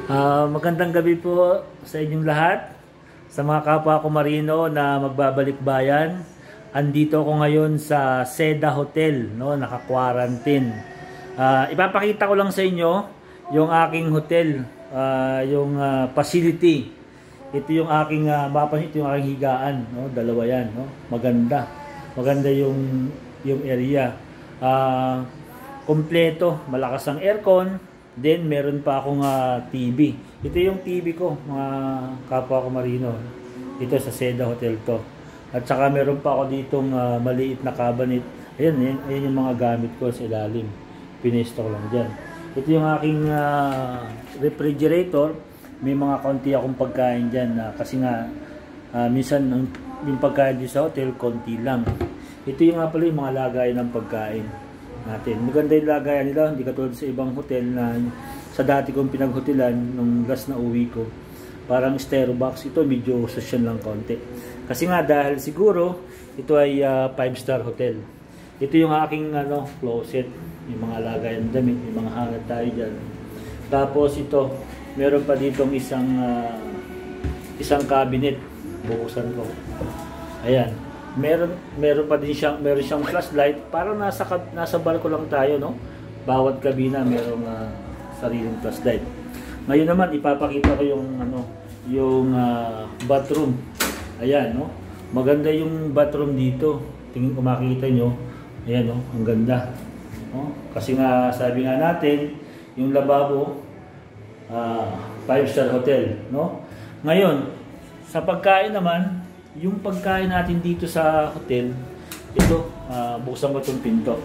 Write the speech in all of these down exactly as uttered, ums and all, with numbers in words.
Ah, magandang gabi po sa inyong lahat, sa mga kapwa ko Marino na magbabalik bayan. Andito ako ngayon sa Seda Hotel, no, naka-quarantine. Ah, ipapakita ko lang sa inyo yung aking hotel, ah, yung ah, facility. Ito yung aking uh, mapansin, ito yung aking higaan, no, dalawa yan, no. Maganda. Maganda yung yung area. Ah, kompleto, malakas ang aircon. Then, meron pa akong uh, T V. Ito yung T V ko, mga kapwa ko Marino. Ito sa Seda Hotel to. At saka meron pa ako ditong uh, maliit na cabinet. Ayan, ayan, ayan yung mga gamit ko sa ilalim. Pinesto ko lang dyan. Ito yung aking uh, refrigerator. May mga konti akong pagkain dyan. Uh, kasi nga, uh, minsan yung pagkain dito sa hotel, konti lang. Ito yung nga pala yung mga lagay ng pagkain natin. Maganda yung lagayan nila, hindi katulad sa ibang hotel na sa dati kong pinaghotelan nung last na uwi ko. Parang stereo box. Ito medyo social lang konti. Kasi nga dahil siguro ito ay five star hotel. Ito yung aking ano, closet. Yung mga lagayan damit, yung mga hangad tayo dyan. Tapos ito, meron pa ditong isang uh, isang cabinet. Buksan ko. Ayan. Meron meron pa din siyang meron siyang flashlight, parang nasa nasa barko lang tayo, no. Bawat kabina merong uh, sariling flashlight. Ngayon naman ipapakita ko yung ano, yung uh, bathroom. Ayan, no. Maganda yung bathroom dito. Tingin ko makita nyo. Ayan, no, ang ganda. No? Kasi nga sabi nga natin, yung lababo uh, five star hotel, no. Ngayon, sa pagkain naman, yung pagkain natin dito sa hotel, ito, uh, buksan ko itong pinto.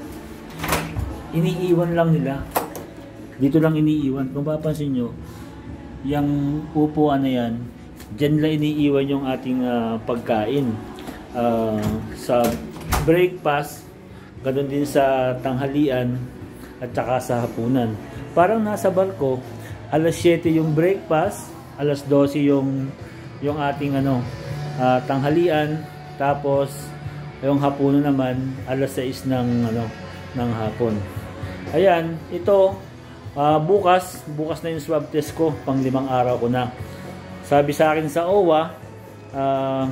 Iniiwan lang nila. Dito lang iniiwan. Kung papansin nyo, yung upuan na yan, dyan lang iniiwan yung ating uh, pagkain. Uh, sa breakfast, ganoon din sa tanghalian, at saka sa hapunan. Parang nasa barko, alas siyete yung breakfast, alas dose yung, yung ating ano, Uh, tanghalian, tapos yung hapunan naman alas sais ng ano ng hapon. Ayan, ito uh, bukas, bukas na yung swab test ko, pang limang araw ko na. Sabi sa akin sa O W A, uh,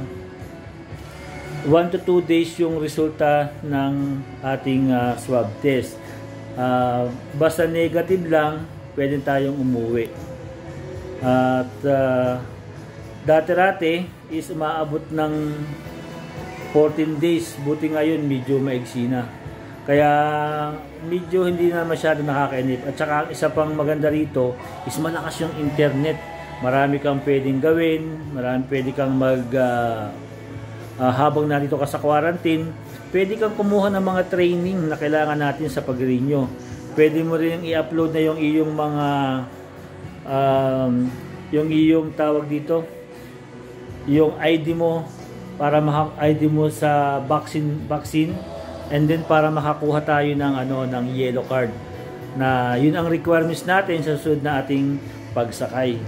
one to two days yung resulta ng ating uh, swab test. Uh, basta negative lang, pwede tayong umuwi. At uh, dati-rati is umaabot ng fourteen days. Buti ngayon medyo maigsi na. Kaya medyo hindi na masyado nakakainip. At saka isa pang maganda rito is malakas yung internet. Marami kang pwedeng gawin. Marami pwede kang mag uh, uh, habang nandito ka sa quarantine, pwede kang kumuha ng mga training na kailangan natin sa pag-renew. Pwede mo rin i-upload na yung iyong mga um, yung iyong tawag dito, yung I D mo, para maka-I D mo sa vaccine vaccine, and then para makakuha tayo ng ano ng yellow card, na yun ang requirements natin sa susunod na ating pagsakay.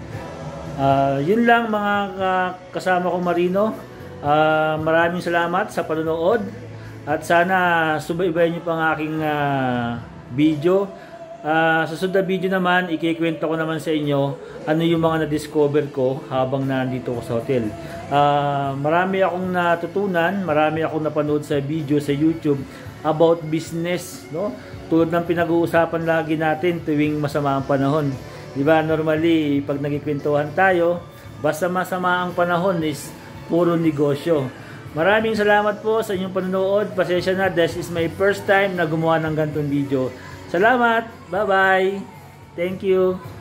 Uh, yun lang mga uh, kasama kong Marino. Uh, maraming salamat sa panonood, at sana subaybayan niyo pa ang aking uh, video. Uh, sa susunod na video naman, ikikwento ko naman sa inyo ano yung mga na-discover ko habang nandito ko sa hotel. Uh, marami akong natutunan, marami akong napanood sa video sa YouTube about business, no? Tulad ng pinag-uusapan lagi natin tuwing masama ang panahon. Diba, normally, pag nagkikwentuhan tayo, basta masama ang panahon is puro negosyo. Maraming salamat po sa inyong panonood. Pasensya na, this is my first time na gumawa ng ganitong video. Salamat! Bye-bye! Thank you!